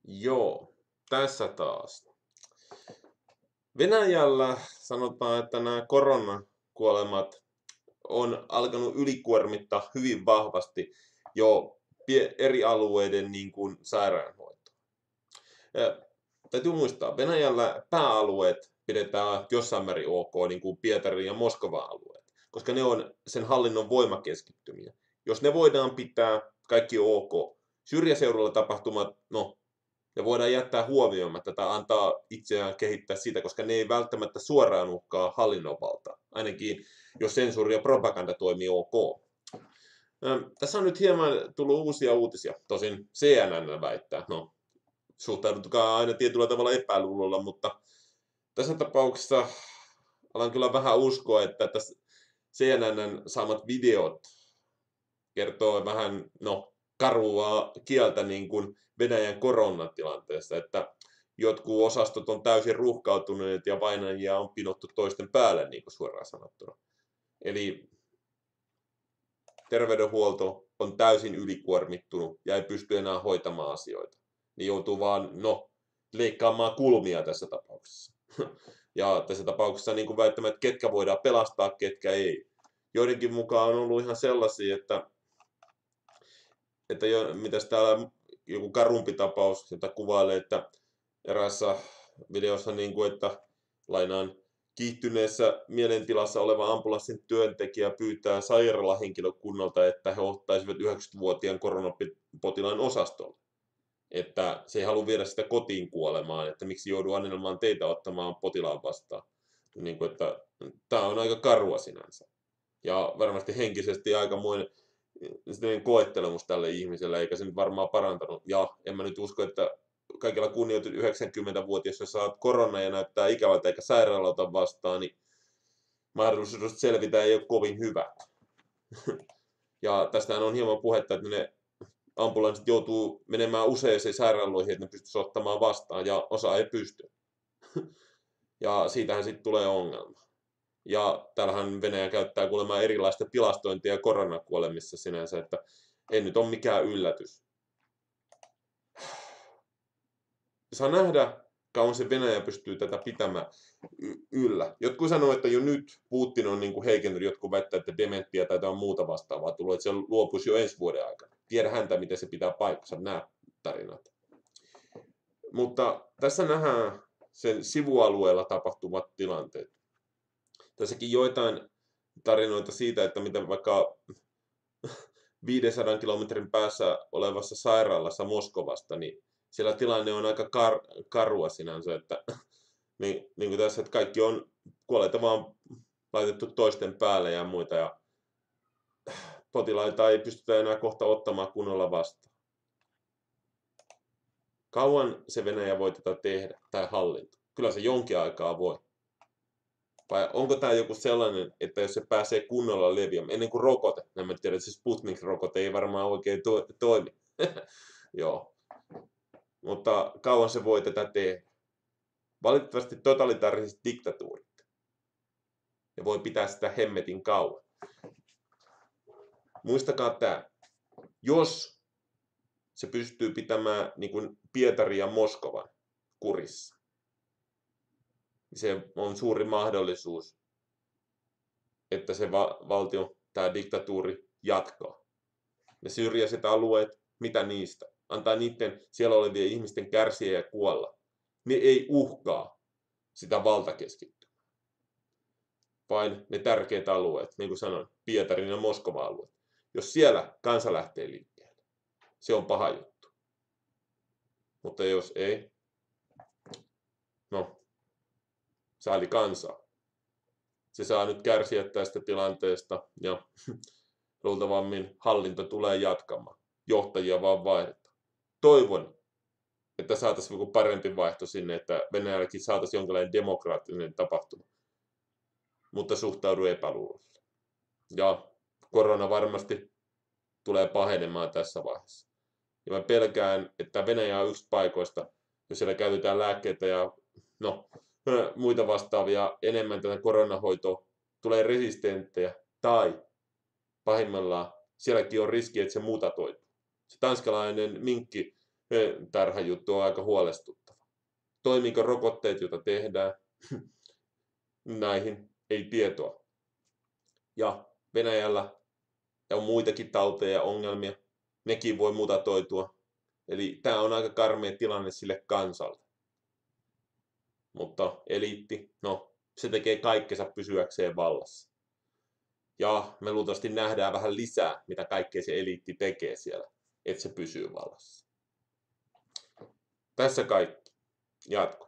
Joo, tässä taas. Venäjällä sanotaan, että nämä koronakuolemat on alkanut ylikuormittaa hyvin vahvasti jo eri alueiden niin kuin sairaanhoitoa. Ja täytyy muistaa, Venäjällä pääalueet pidetään jossain määrin ok, niin kuin Pietarin ja Moskovan alueet, koska ne on sen hallinnon voimakeskittymiä. Jos ne voidaan pitää kaikki ok, syrjäseudulla tapahtumat, no, ne voidaan jättää huomioimatta tai antaa itseään kehittää sitä, koska ne ei välttämättä suoraan uhkaa hallinnon valtaa, ainakin jos sensuuri ja propaganda toimii ok. Tässä on nyt hieman tullut uusia uutisia, tosin CNN väittää, no suhtaudutaan aina tietyllä tavalla epäluulolla, mutta tässä tapauksessa alan kyllä vähän uskoa, että tässä CNNn saamat videot kertoo vähän, no, karua kieltä niin kuin Venäjän koronatilanteessa, että jotkut osastot on täysin ruuhkautuneet ja vainajia on pinottu toisten päälle, niin kuin suoraan sanottuna. Eli terveydenhuolto on täysin ylikuormittunut ja ei pysty enää hoitamaan asioita. Niin joutuu vaan, no, leikkaamaan kulmia tässä tapauksessa. Ja tässä tapauksessa niin kuin väittämään, että ketkä voidaan pelastaa, ketkä ei. Joidenkin mukaan on ollut ihan sellaisia, että mitäs täällä joku karumpi tapaus, jota kuvailee, että eräässä videossa, niin kuin, että lainaan kiihtyneessä mielentilassa oleva ambulanssin työntekijä pyytää sairaalahenkilökunnalta, että he ottaisivat 90-vuotiaan koronapotilaan osastolle. Että se ei halua viedä sitä kotiin kuolemaan, että miksi joudu anelmaan teitä ottamaan potilaan vastaan. Niin kuin, että tämä on aika karua sinänsä. Ja varmasti henkisesti aikamoinen koettelemus tälle ihmiselle, eikä se nyt varmaan parantanut. Ja en mä nyt usko, että kaikilla kunnioitet 90-vuotias, jos saat korona ja näyttää ikävältä eikä sairaalauta vastaan, niin mahdollisuus selvitä ei ole kovin hyvä. Ja tästähän on hieman puhetta, että ne ambulanssit joutuu menemään useisiin sairaaloihin, että ne pystyisi ottamaan vastaan, ja osa ei pysty. Ja siitähän sitten tulee ongelma. Ja täällähän Venäjä käyttää kuulemma erilaista tilastointia koronakuolemissa sinänsä, että ei nyt ole mikään yllätys. Saa nähdä, kauan se Venäjä pystyy tätä pitämään yllä. Jotkut sanoo, että jo nyt Putin on niin kuin heikentynyt, jotkut väittää, että dementtiä tai jotain muuta vastaavaa tulee, että se luopuisi jo ensi vuoden aikana. Tiedä häntä, miten se pitää paikkansa, nämä tarinat. Mutta tässä nähdään sen sivualueella tapahtuvat tilanteet. Tässäkin joitain tarinoita siitä, että miten vaikka 500 kilometrin päässä olevassa sairaalassa Moskovasta, niin siellä tilanne on aika karua sinänsä, että niin kuin tässä, että kaikki on kuolleita vaan laitettu toisten päälle ja muita, ja potilaita ei pystytä enää kohta ottamaan kunnolla vastaan. Kauan se Venäjä voi tätä tehdä, tai hallinto? Kyllä se jonkin aikaa voi. Vai onko tämä joku sellainen, että jos se pääsee kunnolla leviämään, ennen kuin rokote, en tiedä, että se Sputnik-rokote ei varmaan oikein toimi. Joo. Mutta kauan se voi tätä tehdä. Valitettavasti totalitaariset diktatuurit. Ja voi pitää sitä hemmetin kauan. Muistakaa tämä. Jos se pystyy pitämään niin kuin Pietarin ja Moskovan kurissa, niin se on suuri mahdollisuus, että se valtio, tämä diktatuuri jatkaa. Ne syrjäiset alueet, mitä niistä? Antaa niiden siellä olevien ihmisten kärsiä ja kuolla. Ne ei uhkaa sitä valtakeskittymää. Vain ne tärkeät alueet, niin kuin sanoin, Pietarin ja Moskovan alueet. Jos siellä kansa lähtee liikkeelle, se on paha juttu. Mutta jos ei, no, sääli kansaa. Se saa nyt kärsiä tästä tilanteesta ja luultavammin hallinto tulee jatkamaan. Johtajia vaan vaihdetaan. Toivon, että saataisiin joku parempi vaihto sinne, että Venäjälläkin saataisiin jonkinlainen demokraattinen tapahtuma. Mutta suhtaudu epäluulolla. Ja korona varmasti tulee pahenemaan tässä vaiheessa. Ja mä pelkään, että Venäjä on yksi paikoista, jos siellä käytetään lääkkeitä ja muita vastaavia enemmän tätä koronahoitoa, tulee resistenttejä tai pahimmillaan sielläkin on riski, että se mutatoituu. Se tanskalainen minkki tarhajuttu on aika huolestuttava. Toimiiko rokotteet, joita tehdään? Näihin ei tietoa. Ja Venäjällä on muitakin tauteja ja ongelmia. Nekin voi mutatoitua. Eli tämä on aika karmea tilanne sille kansalle. Mutta eliitti, no, se tekee kaikkensa pysyäkseen vallassa. Ja me luultavasti nähdään vähän lisää, mitä kaikkea se eliitti tekee siellä, että se pysyy vallassa. Tässä kaikki. Jatko.